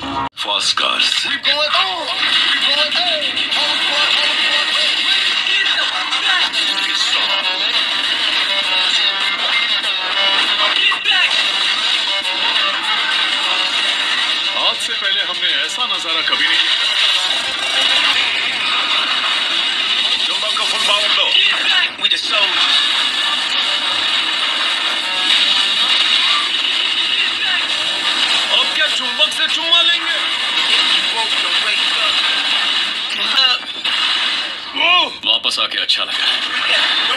False cars. We going on. We going on. आज से पहले हमने ऐसा नजारा कभी नहीं देखा। चुंबक का फुल पावर दो। We the soldiers. अब क्या चुंबक से चुम्मा लेंगे? Woke to wake up. वापस आके अच्छा लगा।